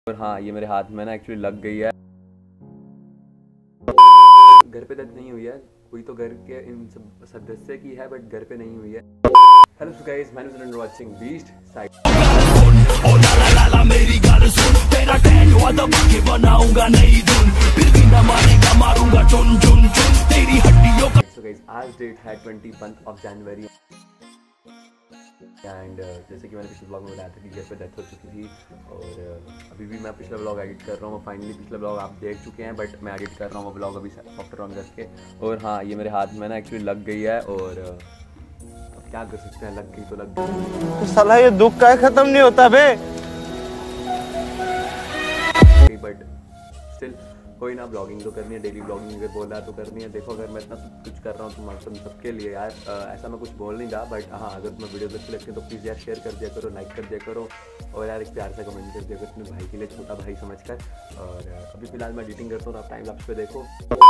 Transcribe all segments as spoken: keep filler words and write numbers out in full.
और हाँ, ये मेरे हाथ में ना एक्चुअली लग गई है। घर पे तक नहीं हुई है, कोई तो घर के इन सब सदस्य की है बट घर पे नहीं हुई है। Hello so guys, my name is watching beast side. ओ ला ला ला ला मेरी गाल सुन, तेरा टैग वादा के बनाऊंगा नई धुन, फिर भी ना मारेगा मारूंगा चुन चुन चुन तेरी हड्डियों का। सो गाइस, आज डेट है इक्कीस ऑफ जनवरी एंड uh, जैसे कि मैंने पिछले ब्लॉग में बताया था कि घर पे डेथ हो चुकी थी और uh, अभी भी मैं पिछला ब्लॉग एडिट कर रहा हूँ। फाइनली पिछला ब्लॉग आप देख चुके हैं बट मैं एडिट कर रहा हूँ वो ब्लॉग अभी सॉफ्टवेयर ऑन करके। और हाँ, ये मेरे हाथ में ना एक्चुअली लग गई है और uh, अब क्या कर सकते हैं, लग गई तो लग गई। तो साला ये दुख का खत्म नहीं होता बे। बट स्टिल कोई ना, ब्लॉगिंग तो करनी है, डेली ब्लॉगिंग अगर बोल रहा है तो करनी है। देखो अगर मैं इतना सब कुछ कर रहा हूँ तुम तुम सबके लिए यार, आ, ऐसा मैं कुछ बोल नहीं रहा बट हाँ, अगर तुम्हें वीडियो अच्छी लगती है तो प्लीज़ यार शेयर कर दिया करो, लाइक कर दिया करो और यार एक प्यार से कमेंट कर दिया करो अपने भाई के लिए, छोटा भाई समझकर। और अभी फिलहाल मैं एडिटिंग करता हूँ, आप टाइम लैप्स पे देखो।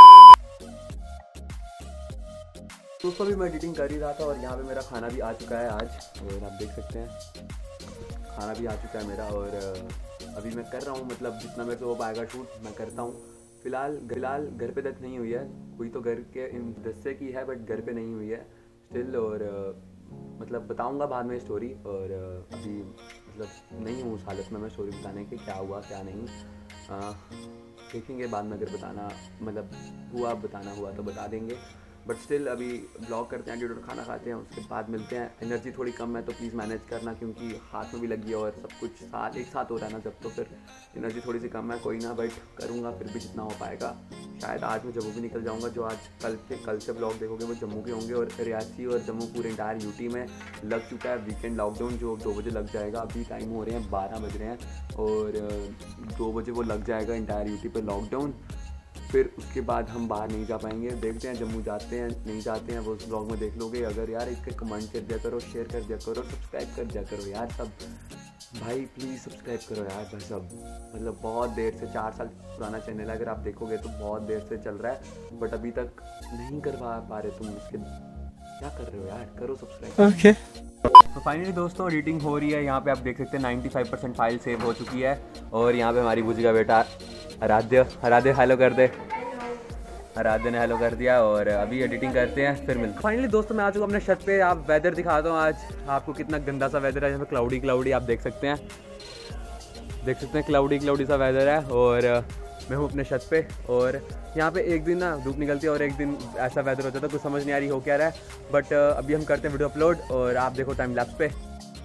दोस्तों अभी मैं एडिटिंग कर ही रहा था और यहाँ पे मेरा खाना भी आ चुका है आज और आप देख सकते हैं खाना भी आ चुका है मेरा। और अभी मैं कर रहा हूँ, मतलब जितना मेरे से हो पाएगा शूट मैं करता हूँ। फिलहाल फिलहाल घर पे तक नहीं हुई है, कोई तो घर के इन सदस्य की है बट घर पे नहीं हुई है स्टिल। और मतलब बताऊँगा बाद में स्टोरी, और अभी मतलब नहीं हूँ उस हालत में मैं स्टोरी बताने के क्या हुआ क्या नहीं। आ, देखेंगे बाद में, अगर बताना मतलब हुआ बताना हुआ तो बता देंगे बट स्टिल अभी ब्लॉग करते हैं, डिनर खाना खाते हैं, उसके बाद मिलते हैं। एनर्जी थोड़ी कम है तो प्लीज़ मैनेज करना क्योंकि हाथ में भी लगी है और सब कुछ साथ एक साथ हो रहा है ना जब, तो फिर एनर्जी थोड़ी सी कम है। कोई ना, बट करूँगा फिर भी जितना हो पाएगा। शायद आज मैं जम्मू भी निकल जाऊँगा, जो आज कल के कल से ब्लॉग देखोगे वो जम्मू के होंगे। और रियासी और जम्मू पूरे इंटायर यूटी में लग चुका है वीकेंड लॉकडाउन, जो दो बजे लग जाएगा। अभी टाइम हो रहे हैं बारह बज रहे हैं और दो बजे वो लग जाएगा इंटायर यूटी पर लॉकडाउन। फिर उसके बाद हम बाहर नहीं जा पाएंगे। देखते हैं जम्मू जाते हैं नहीं जाते हैं, वो उस ब्लॉग में देख लोगे। अगर यार इसके कमेंट कर दिया करो, शेयर कर दिया करो, सब्सक्राइब कर दिया करो यार सब भाई, प्लीज़ सब्सक्राइब करो यार भाई सब। मतलब बहुत देर से, चार साल पुराना चैनल है, अगर आप देखोगे तो बहुत देर से चल रहा है बट अभी तक नहीं करवा पा रहे तुम। इसके क्या कर रहे हो यार, करो सब्सक्राइब। ओके तो फाइनली दोस्तों एडिटिंग हो रही है, यहाँ पे आप देख सकते हैं पचानवे परसेंट फाइल सेव हो चुकी है। और यहाँ पे हमारी बुजी का बेटा आराध्य आराध्य हेलो कर दे। आराध्य ने हेलो कर दिया और अभी एडिटिंग करते हैं फिर मिलते हैं। फाइनली दोस्तों मैं आ चुका अपने छत पे। आप वेदर दिखाता हूँ आज आपको, कितना गंदा सा वेदर है। यहाँ पे क्लाउडी क्लाउडी आप देख सकते हैं, देख सकते हैं क्लाउडी क्लाउडी सा वेदर है। और मैं हूँ अपने छत पे और यहाँ पे एक दिन ना धूप निकलती है और एक दिन ऐसा वेदर होता है, तो कुछ समझ नहीं आ रही हो क्या रहा है। बट अभी हम करते हैं वीडियो अपलोड और आप देखो टाइम लैप्स पे।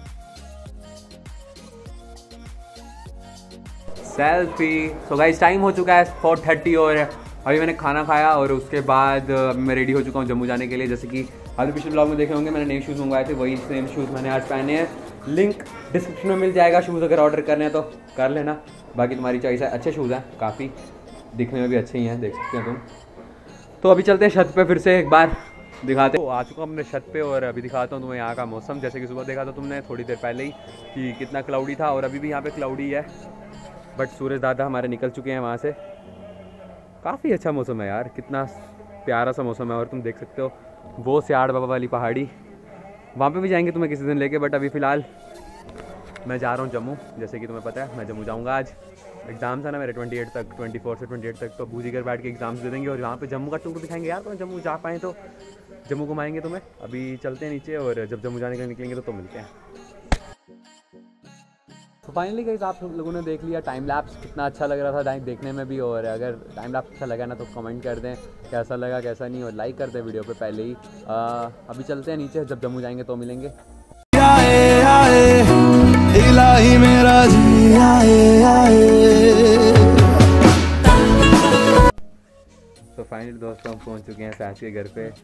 सेल्फी। सो गाइस टाइम हो चुका है फोर थर्टी और अभी मैंने खाना खाया और उसके बाद अभी मैं रेडी हो चुका हूँ जम्मू जाने के लिए। जैसे कि हाल पिछले ब्लॉग में देखे होंगे मैंने नए शूज़ मंगवाए थे, वही सेम शूज़ मैंने आज पहने हैं। लिंक डिस्क्रिप्शन में मिल जाएगा, शूज़ अगर ऑर्डर करने हैं तो कर लेना, बाकी तुम्हारी चॉइस है। अच्छे शूज़ हैं, काफ़ी दिखने में भी अच्छे ही हैं, देख सकते हैं तुम। तो अभी चलते हैं छत पर फिर से एक बार दिखाते। तो आ चुका हूँ अपने छत पे और अभी दिखाता हूँ तुम्हें यहाँ का मौसम। जैसे कि सुबह देखा था तुमने थोड़ी देर पहले ही कि कितना क्लाउडी था और अभी भी यहाँ पे क्लाउडी है बट सूरज दादा हमारे निकल चुके हैं वहाँ से। काफ़ी अच्छा मौसम है यार, कितना प्यारा सा मौसम है। और तुम देख सकते हो वो सियाड़ बाबा वाली पहाड़ी, वहाँ पे भी जाएंगे तुम्हें किसी दिन लेके। बट अभी फ़िलहाल मैं जा रहा हूँ जम्मू, जैसे कि तुम्हें पता है मैं जम्मू जाऊँगा। आज एग्ज़ाम्स है ना मेरे अट्ठाईस तक, चौबीस से अट्ठाईस तक, तो बूजी घर बैठ के एग्ज़ाम्स दे देंगे और यहाँ पे जम्मू का टूर दिखाएंगे यार। तो जम्मू जा पाएँ तो जम्मू घुमाएंगे तुम्हें। अभी चलते हैं नीचे और जब जम्मू जाने के लिए निकलेंगे तो, तो मिलते हैं। तो फाइनली गाइस आप लोगों ने देख लिया टाइम लैप्स, कितना अच्छा लग रहा था टाइम देखने में भी। और अगर टाइम लैप्स अच्छा लगा ना तो कमेंट कर दें कैसा लगा कैसा नहीं, और लाइक कर दें वीडियो पे पहले ही। आ, अभी चलते हैं नीचे, जब जम्मू जाएंगे तो मिलेंगे। आए आए इलाही मेरा जी आए आए। तो फाइनली दोस्तों हम पहुंच चुके हैं सहज के घर पे।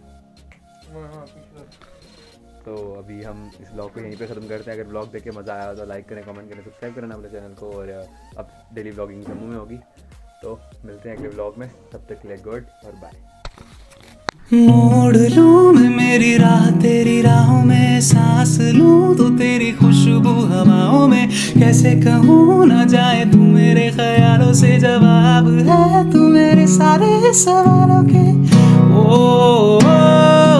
तो अभी हम इस ब्लॉग को यहीं पे ख़त्म करते हैं। अगर ब्लॉग देख के मज़ा आया तो लाइक करें, कमेंट करें, सब्सक्राइब करें अपने चैनल को। और अब डेली ब्लॉगिंग जम्मू में होगी, तो मिलते हैं अगले ब्लॉग में। तब तक के लिए गुड और बाय। मोड़ लूं मैं मेरी राह तेरी राहों में, सांस लूं तो तेरी खुशबू हवाओं में। कैसे कहूँ ना जाए तू मेरे ख्यालों से, जवाब है तू मेरे सारे सवालों के। ओ, ओ, ओ